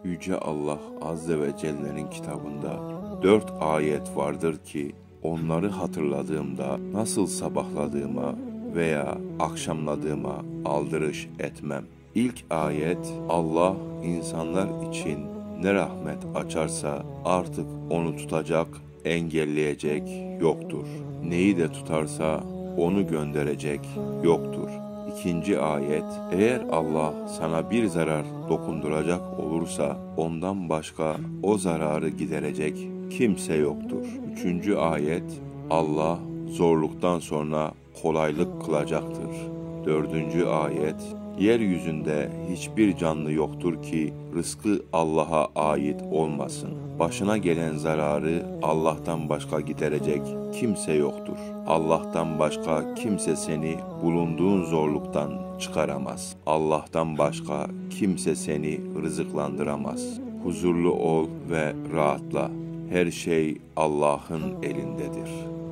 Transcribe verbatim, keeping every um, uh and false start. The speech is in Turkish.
Yüce Allah Azze ve Celle'nin kitabında dört ayet vardır ki onları hatırladığımda nasıl sabahladığıma veya akşamladığıma aldırış etmem. İlk ayet, Allah insanlar için ne rahmet açarsa artık onu tutacak, engelleyecek yoktur. Neyi de tutarsa onu gönderecek yoktur. İkinci ayet, eğer Allah sana bir zarar dokunduracak olursa ondan başka o zararı giderecek kimse yoktur. Üçüncü ayet, Allah zorluktan sonra kolaylık kılacaktır. Dördüncü ayet, yeryüzünde hiçbir canlı yoktur ki rızkı Allah'a ait olmasın. Başına gelen zararı Allah'tan başka giderecek kimse yoktur. Allah'tan başka kimse seni bulunduğun zorluktan çıkaramaz. Allah'tan başka kimse seni rızıklandıramaz. Huzurlu ol ve rahatla. Her şey Allah'ın elindedir.